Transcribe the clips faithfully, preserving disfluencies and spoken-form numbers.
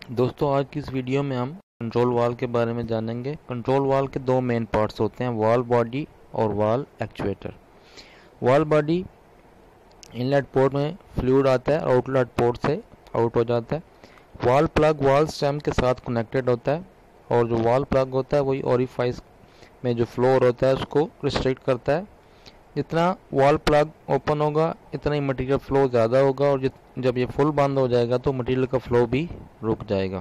दोस्तों आज की इस वीडियो में हम कंट्रोल वाल्व के बारे में जानेंगे। कंट्रोल वाल्व के दो मेन पार्ट्स होते हैं, वाल्व बॉडी और valve actuator. Valve body inlet port में फ्लूइड आता है, आउटलेट पोर्ट से आउट हो जाता है। वाल्व प्लग वाल्व स्टेम के साथ कनेक्टेड होता है और जो वाल्व प्लग होता है वही ओरिफाइस में जो फ्लो होता है उसको रिस्ट्रिक्ट करता है। जितना वाल्व प्लग ओपन होगा इतना ही मटेरियल फ्लो ज़्यादा होगा और जब ये फुल बंद हो जाएगा तो मटेरियल का फ्लो भी रुक जाएगा।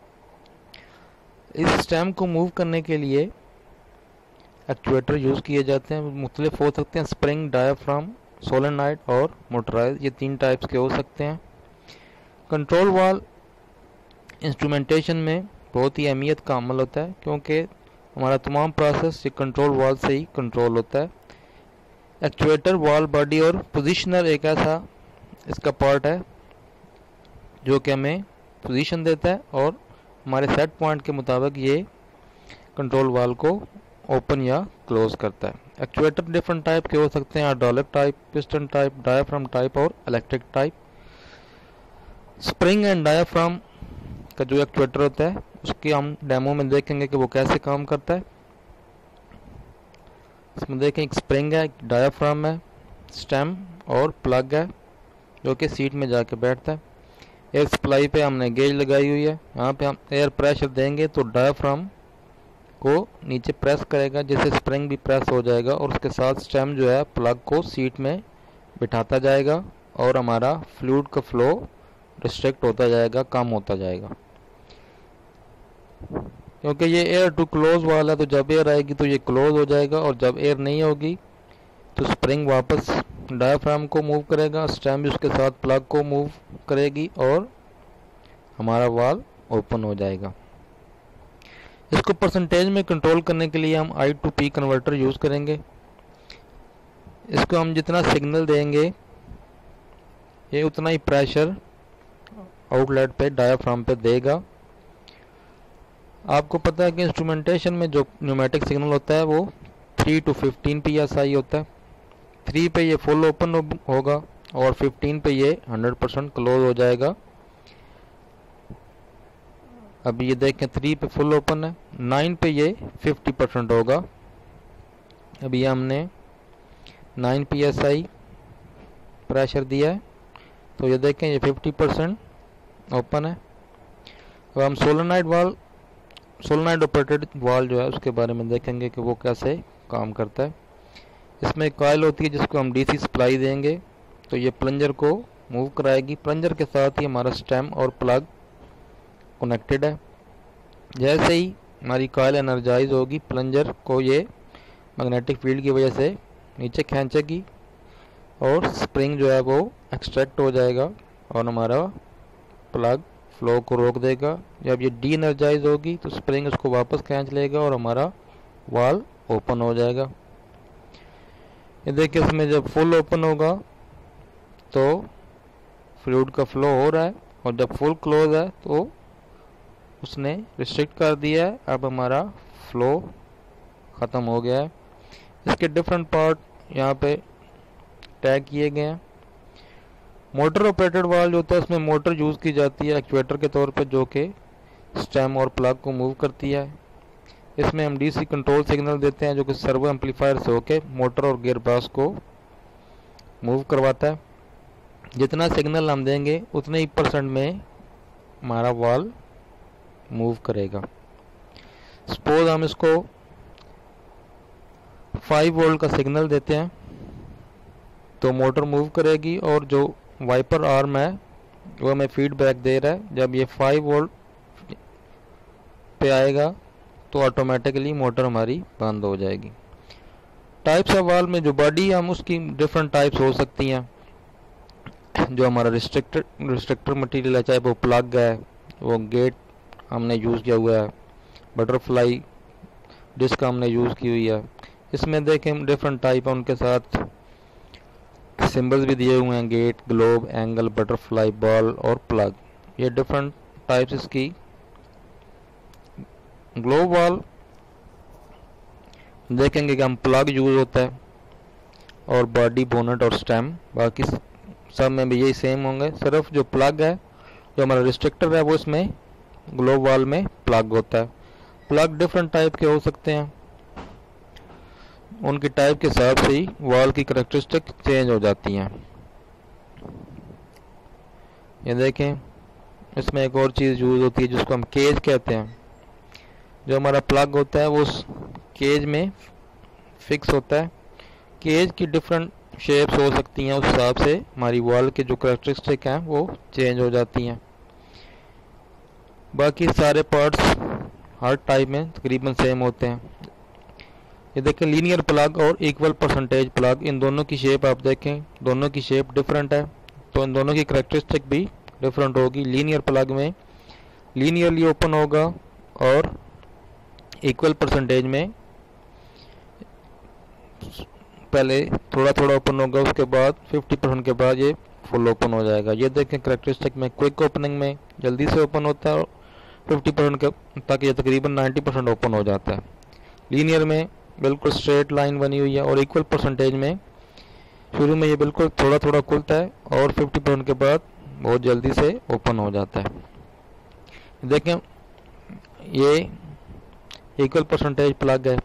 इस स्टेम को मूव करने के लिए एक्चुएटर यूज़ किए जाते हैं, मुख्तलिफ हो सकते हैं, स्प्रिंग, डायाफ्राम, सोलेनॉइड और मोटराइज, ये तीन टाइप्स के हो सकते हैं। कंट्रोल वाल्व इंस्ट्रूमेंटेशन में बहुत ही अहमियत का अमल होता है क्योंकि हमारा तमाम प्रोसेस ये कंट्रोल वाल्व से ही कंट्रोल होता है। एक्चुएटर, वाल्व बॉडी और पोजीशनर एक ऐसा इसका पार्ट है जो कि हमें पोजीशन देता है और हमारे सेट पॉइंट के मुताबिक ये कंट्रोल वाल्व को ओपन या क्लोज करता है। एक्चुएटर डिफरेंट टाइप के हो सकते हैं, hydraulic type, piston type, diaphragm type और electric type. Spring and diaphragm का जो एक्चुएटर होता है उसकी हम डेमो में देखेंगे कि वो कैसे काम करता है। इसमें देखें एक स्प्रिंग है, एक डायाफ्राम है, स्टेम और प्लग है जो कि सीट में जाके बैठता है। एयर सप्लाई पे हमने गेज लगाई हुई है, यहाँ पे हम एयर प्रेशर देंगे तो डायाफ्राम को नीचे प्रेस करेगा जिससे स्प्रिंग भी प्रेस हो जाएगा और उसके साथ स्टेम जो है प्लग को सीट में बिठाता जाएगा और हमारा फ्लूइड का फ्लो रिस्ट्रिक्ट होता जाएगा, कम होता जाएगा। क्योंकि ये एयर टू क्लोज वाला है तो जब एयर आएगी तो ये क्लोज हो जाएगा और जब एयर नहीं होगी तो स्प्रिंग वापस डायाफ्राम को मूव करेगा, स्टेम भी उसके साथ प्लग को मूव करेगी और हमारा वाल्व ओपन हो जाएगा। इसको परसेंटेज में कंट्रोल करने के लिए हम I to P converter use करेंगे। इसको हम जितना सिग्नल देंगे ये उतना ही प्रेशर आउटलेट पे डायाफ्राम पे देगा। आपको पता है कि इंस्ट्रूमेंटेशन में जो न्यूमेटिक सिग्नल होता है वो three to fifteen P S I होता है। थ्री पे ये फुल ओपन होगा और फिफ्टीन पे ये हंड्रेड परसेंट क्लोज हो जाएगा। अभी ये देखें थ्री पे फुल ओपन है, नाइन पे ये फिफ्टी परसेंट होगा। अभी हमने nine P S I pressure दिया है तो ये देखें ये फिफ्टी परसेंट ओपन है। अब हम solenoid valve solenoid operated valve जो है उसके बारे में देखेंगे कि वो कैसे काम करता है। इसमें एक कॉइल होती है जिसको हम डीसी सप्लाई देंगे तो ये प्लंजर को मूव कराएगी। प्लंजर के साथ ही हमारा स्टेम और प्लग कनेक्टेड है। जैसे ही हमारी कॉइल एनर्जाइज होगी प्लंजर को ये मैग्नेटिक फील्ड की वजह से नीचे खींचेगी और स्प्रिंग जो है वो एक्सट्रैक्ट हो जाएगा और हमारा प्लग फ्लो को रोक देगा। जब ये डी एनर्जाइज होगी तो स्प्रिंग उसको वापस खींच लेगा और हमारा वाल्व ओपन हो जाएगा। ये देखिए इसमें जब फुल ओपन होगा तो फ्लूइड का फ्लो हो रहा है और जब फुल क्लोज है तो उसने रिस्ट्रिक्ट कर दिया है, अब हमारा फ्लो ख़त्म हो गया है। इसके डिफरेंट पार्ट यहाँ पे टैग किए गए हैं। मोटर ऑपरेटेड वाल्व जो होता है उसमें मोटर यूज़ की जाती है एक्चुएटर के तौर पे जो कि स्टेम और प्लग को मूव करती है। इसमें हम डीसी कंट्रोल सिग्नल देते हैं जो कि सर्वो एम्पलीफायर से होके मोटर और गियर बॉक्स को मूव करवाता है। जितना सिग्नल हम देंगे उतने ही परसेंट में हमारा वाल्व मूव करेगा। सपोज हम इसको फाइव वोल्ट का सिग्नल देते हैं तो मोटर मूव करेगी और जो वाइपर आर्म है वो हमें फीडबैक दे रहा है। जब ये फाइव वोल्ट पे आएगा तो ऑटोमेटिकली मोटर हमारी बंद हो जाएगी। टाइप्स ऑफ वाल्व में जो बॉडी हम उसकी डिफरेंट टाइप्स हो सकती हैं। जो हमारा रिस्ट्रिक्टर रिस्ट्रिक्टर मटेरियल है, चाहे वो प्लग है, वो गेट हमने यूज़ किया हुआ है, बटरफ्लाई डिस्क हमने यूज़ की हुई है। इसमें देखें डिफरेंट टाइप है, उनके साथ सिंबल्स भी दिए हुए हैं, gate, globe, angle, butterfly, ball और प्लग, ये डिफरेंट टाइप्स इसकी। ग्लोब वाल्व देखेंगे कि हम प्लग यूज़ होता है और बॉडी, बोनट और स्टेम, बाकी सब में भी यही सेम होंगे। सिर्फ जो प्लग है, जो हमारा रिस्ट्रिक्टर है, वो इसमें ग्लोब वाल में प्लग होता है। प्लग डिफरेंट टाइप के हो सकते हैं, उनकी टाइप के हिसाब से ही वाल की करैक्टरिस्टिक चेंज हो जाती हैं। ये देखें, इसमें एक और चीज़ यूज़ होती है जिसको हम केज कहते हैं। जो हमारा प्लग होता है वो उस केज में फिक्स होता है। केज की डिफरेंट शेप्स हो सकती हैं, उस हिसाब से हमारी वॉल के जो करैक्टरिस्टिक हैं वो चेंज हो जाती हैं। बाकी सारे पार्ट्स हर टाइप में तकरीबन सेम होते हैं। ये देखें, लीनियर प्लग और इक्वल परसेंटेज प्लग, इन दोनों की शेप आप देखें, दोनों की शेप डिफरेंट है, तो इन दोनों की करैक्टरिस्टिक भी डिफरेंट होगी। लीनियर प्लग में लीनियरली ओपन होगा और इक्वल परसेंटेज में पहले थोड़ा थोड़ा ओपन होगा, उसके बाद फिफ्टी परसेंट के बाद ये फुल ओपन हो जाएगा। ये देखें, करैक्टरिस्टिक में क्विक ओपनिंग में जल्दी से ओपन होता है और फिफ्टी परसेंट के तक ये तकरीबन नाइन्टी परसेंट ओपन हो जाता है। लीनियर में बिल्कुल स्ट्रेट लाइन बनी हुई है और इक्वल परसेंटेज में शुरू में ये बिल्कुल थोड़ा थोड़ा खुलता है और फिफ्टी परसेंट के बाद बहुत जल्दी से ओपन हो जाता है। देखें, ये इक्वल परसेंटेज प्लग है।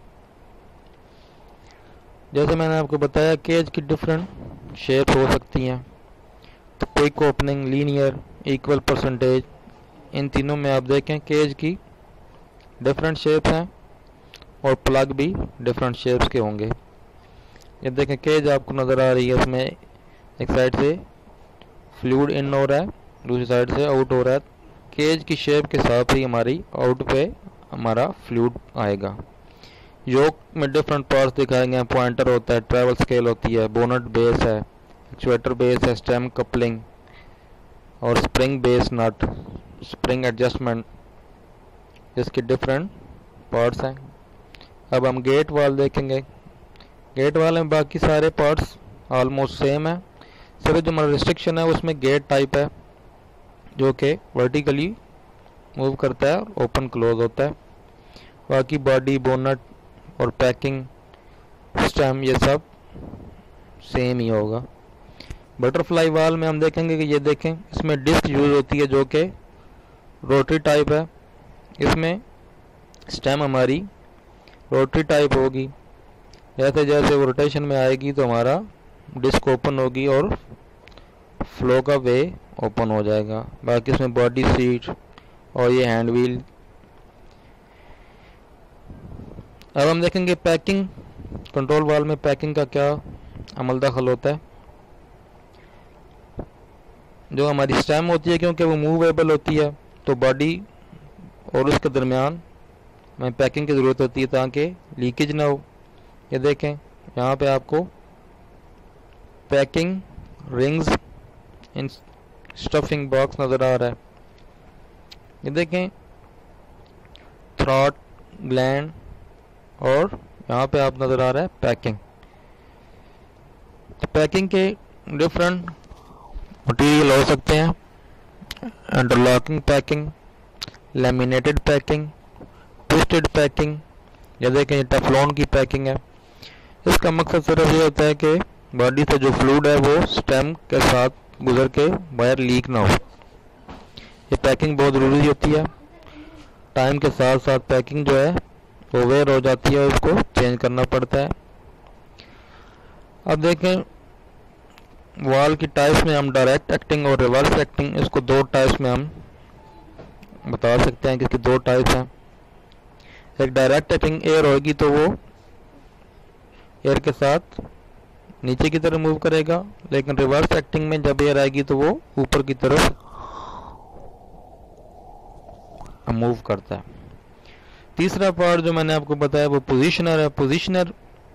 जैसे मैंने आपको बताया, केज की डिफरेंट शेप्स हो सकती हैं, तो quick opening, linear, equal percentage, इन तीनों में आप देखें केज की डिफरेंट शेप्स हैं और प्लग भी डिफरेंट शेप्स के होंगे। ये देखें, केज आपको नज़र आ रही है, इसमें एक साइड से फ्लूइड इन हो रहा है, दूसरी साइड से आउट हो रहा है। केज की शेप के हिसाब से ही हमारी आउट पे हमारा फ्लूइड आएगा। योक में डिफरेंट पार्ट्स दिखाए गए हैं, पॉइंटर होता है, ट्रैवल स्केल होती है, बोनट बेस है, एक्चुएटर बेस है, स्टेम कपलिंग और spring base nut, spring adjustment, जिसके डिफरेंट पार्ट्स हैं। अब हम गेट वाल देखेंगे। गेट वाल में बाकी सारे पार्ट्स ऑलमोस्ट सेम है, सिर्फ जो हमारा रिस्ट्रिक्शन है उसमें गेट टाइप है जो कि वर्टिकली मूव करता है और ओपन क्लोज होता है। बाकी बॉडी, बोनट और पैकिंग, स्टेम, ये सब सेम ही होगा। बटरफ्लाई वाल में हम देखेंगे कि ये देखें, इसमें डिस्क यूज होती है जो कि रोटरी टाइप है। इसमें स्टेम हमारी रोटरी टाइप होगी, जैसे जैसे वो रोटेशन में आएगी तो हमारा डिस्क ओपन होगी और फ्लो का वे ओपन हो जाएगा। बाकी इसमें बॉडी, सीट और ये हैंड व्हील। अब हम देखेंगे पैकिंग। कंट्रोल वाल में पैकिंग का क्या अमल दखल होता है। जो हमारी स्टेम होती है, क्योंकि वो मूवेबल होती है, तो बॉडी और उसके दरमियान में पैकिंग की ज़रूरत होती है ताकि लीकेज ना हो। ये देखें, यहाँ पे आपको packing rings in stuffing box नज़र आ रहा है। ये देखें, थ्रॉट, ग्लैंड और यहाँ पे आप नज़र आ रहा है पैकिंग। तो पैकिंग के डिफरेंट मटेरियल हो सकते हैं, interlocking packing, laminated packing, twisted packing. या देखें, टेफ्लॉन की पैकिंग है। इसका मकसद सिर्फ ये होता है कि बॉडी से जो फ्लूइड है वो स्टेम के साथ गुजर के बाहर लीक ना हो। ये पैकिंग बहुत ज़रूरी होती है। टाइम के साथ साथ पैकिंग जो है वो वेयर हो जाती है, उसको चेंज करना पड़ता है। अब देखें, वॉल की टाइप्स में हम डायरेक्ट एक्टिंग और रिवर्स एक्टिंग, इसको दो टाइप्स में हम बता सकते हैं कि इसकी दो टाइप्स हैं। एक डायरेक्ट एक्टिंग एयर होगी तो वो एयर के साथ नीचे की तरफ मूव करेगा, लेकिन रिवर्स एक्टिंग में जब एयर आएगी तो वो ऊपर की तरफ मूव करता है। तीसरा पार्ट जो मैंने आपको बताया वो पोजीशनर है। पोजीशनर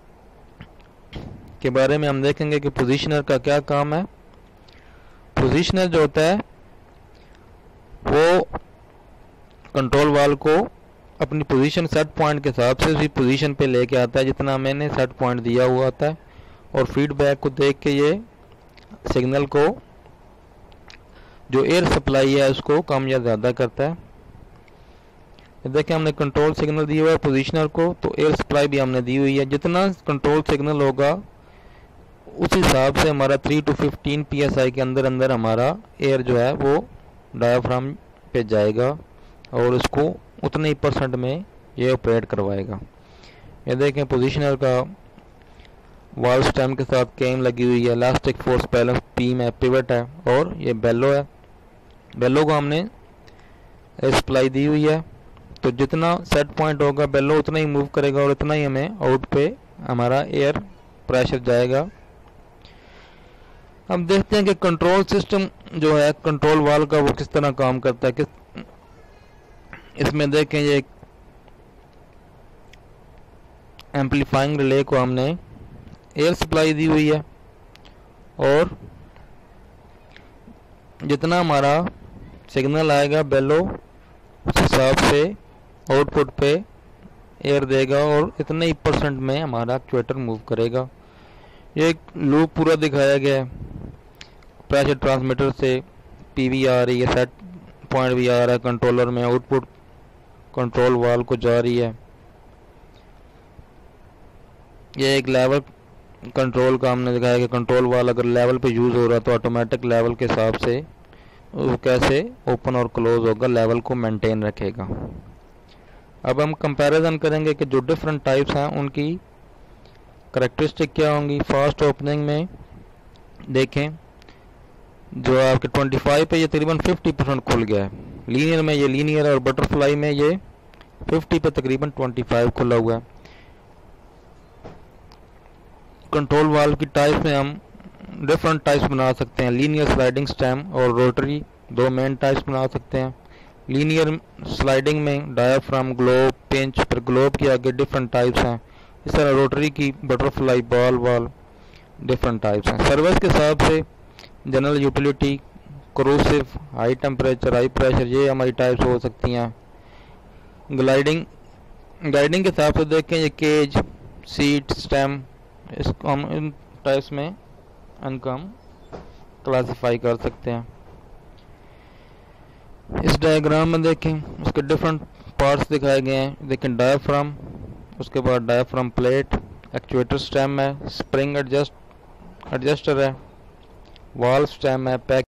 के बारे में हम देखेंगे कि पोजीशनर का क्या काम है। पोजीशनर जो होता है वो कंट्रोल वाल को अपनी पोजीशन सेट पॉइंट के हिसाब से उसी पोजीशन पे लेके आता है जितना मैंने सेट पॉइंट दिया हुआ होता है, और फीडबैक को देख के ये सिग्नल को जो एयर सप्लाई है उसको कम या ज़्यादा करता है। देखिए, हमने कंट्रोल सिग्नल दिया हुआ है पोजीशनर को, तो एयर सप्लाई भी हमने दी हुई है। जितना कंट्रोल सिग्नल होगा उस हिसाब से हमारा three to fifteen P S I के अंदर अंदर हमारा एयर जो है वो डायाफ्राम पे जाएगा और इसको उतने ही परसेंट में ये ऑपरेट करवाएगा। ये देखें पोजिशनर का वाल स्टेम के साथ केम लगी हुई है, इलास्टिक फोर्स बैलेंस बीम है, पिवट है और ये बेलो है। बेलो को हमने सप्लाई दी हुई है, तो जितना सेट पॉइंट होगा बेलो उतना ही मूव करेगा और उतना ही हमें आउट पे हमारा एयर प्रेशर जाएगा। अब देखते हैं कि कंट्रोल सिस्टम जो है कंट्रोल वाल्व का वो किस तरह काम करता है। किस इसमें देखें ये एम्पलीफाइंग रिले को हमने एयर सप्लाई दी हुई है और जितना हमारा सिग्नल आएगा बेलो उस हिसाब से आउटपुट पे एयर देगा और इतने ही परसेंट में हमारा एक्चुएटर मूव करेगा। ये एक लूप पूरा दिखाया गया है, प्रेशर ट्रांसमीटर से पीवी आ रही है, सेट पॉइंट भी आ रहा है कंट्रोलर में, आउटपुट कंट्रोल वाल्व को जा रही है। ये एक लेवल कंट्रोल का हमने दिखाया कि कंट्रोल वाल्व अगर लेवल पे यूज़ हो रहा है तो ऑटोमेटिक लेवल के हिसाब से वो कैसे ओपन और क्लोज होगा, लेवल को मेंटेन रखेगा। अब हम कंपैरिजन करेंगे कि जो डिफरेंट टाइप्स हैं उनकी करेक्टरिस्टिक क्या होंगी। फास्ट ओपनिंग में देखें जो आपके पच्चीस पे ये तकरीबन पचास परसेंट खुल गया है, लीनियर में ये लीनियर है और बटरफ्लाई में ये पचास पे तकरीबन पच्चीस खुला हुआ है। कंट्रोल वाल्व की टाइप में हम डिफरेंट टाइप्स बना सकते हैं, लीनियर स्लाइडिंग स्टेम और रोटरी, दो मेन टाइप्स बना सकते हैं। लीनियर स्लाइडिंग में डायाफ्राम, ग्लोब, पिंच, फिर ग्लोब के आगे डिफरेंट टाइप्स हैं। इस तरह रोटरी की butterfly, ball valve different types हैं। सर्विस के हिसाब से general utility, corrosive, high temperature, high pressure, ये हमारी टाइप्स हो सकती हैं। ग्लाइडिंग गाइडिंग के हिसाब से देखें ये केज, सीट, स्टेम, इसको हम इन टाइप्स में इनको हम क्लासिफाई कर सकते हैं। इस डायग्राम में देखें उसके डिफरेंट पार्ट्स दिखाए गए हैं। देखें डायाफ्राम, उसके बाद डायाफ्राम प्लेट, एक्चुएटर स्टेम है, स्प्रिंग एडजस्ट एडजस्टर है, वाल्व स्टेम है, पैक